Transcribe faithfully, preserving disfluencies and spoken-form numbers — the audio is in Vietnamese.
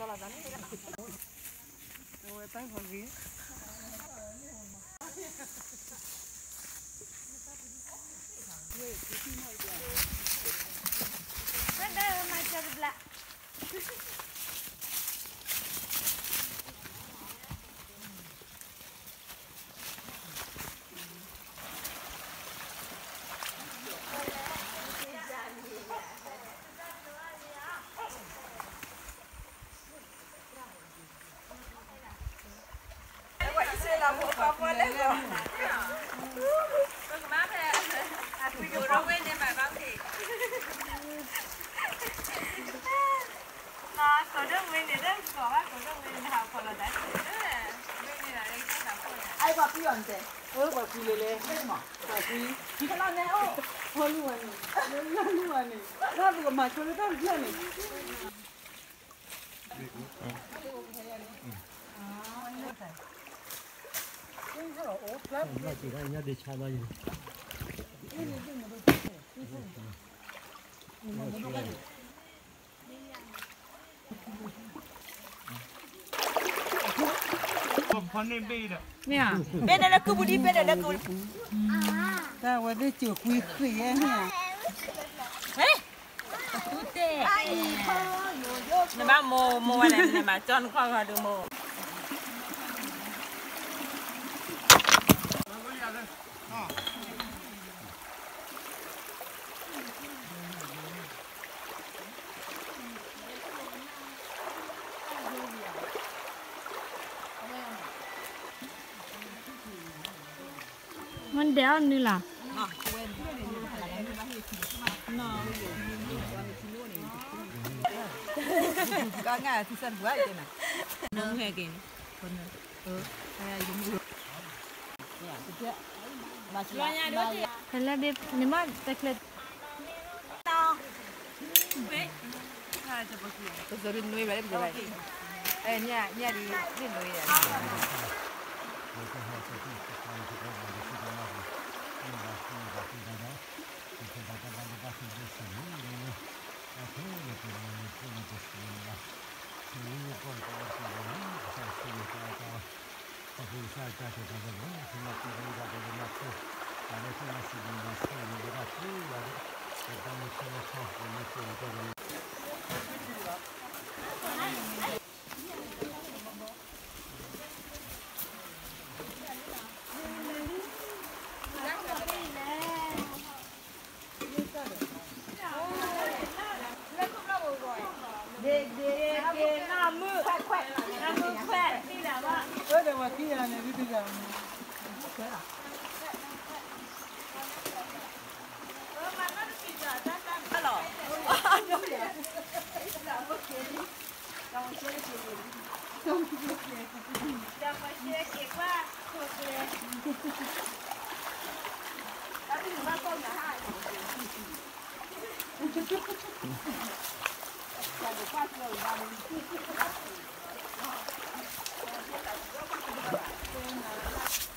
cho là rắn cái rồi tay vào ghế ada macam belak. là một con con đấy rồi. Con má thế. À, quy đồ đâu quên đi mà bác thì. Nó có được mình để đấy, có bác có được mình học còn là đấy. Mình là đây cái nào cũng là. Ai bảo quy hoàn thế? Ừ, bảo quy lê lê, cái mà, bảo quy. Chỉ có làm này ô, ô luôn này, luôn luôn này. Nó vừa mà cho nó tao chưa này. 엄마 지가 이제 내 차봐요. Nè, bên này là cứ budi bên này là cứ. Ta qua đây chữa quý khỉ nha. Ê, tút tê. Này ba mồ mồ này này mà cho con vào được mồ. Mình đéo như là Có nghe thì sân quá vậy nè. Nâng hè kìa. Ừ, hay dùng được. Nè, chưa. Mà chỉ là thế là đẹp nếu mà tách lệ To. Bé. Hai cho bác sĩ. tôi giờ bên nuôi vậy vậy. Ê nha, nha đi bên nuôi này. Để để để làm mưa khoe khoe làm mưa khoe đi nào ạ. Ơ đây mà kia này đi bây giờ. Ơ mà nó bị giờ ra ra. Alo. Không chơi gì. Đang phải chơi kẹt quá. Thôi kìa. Đã đi ba con cả hai. Hãy subscribe cho kênh Ghiền Mì Gõ để không bỏ lỡ những video hấp dẫn.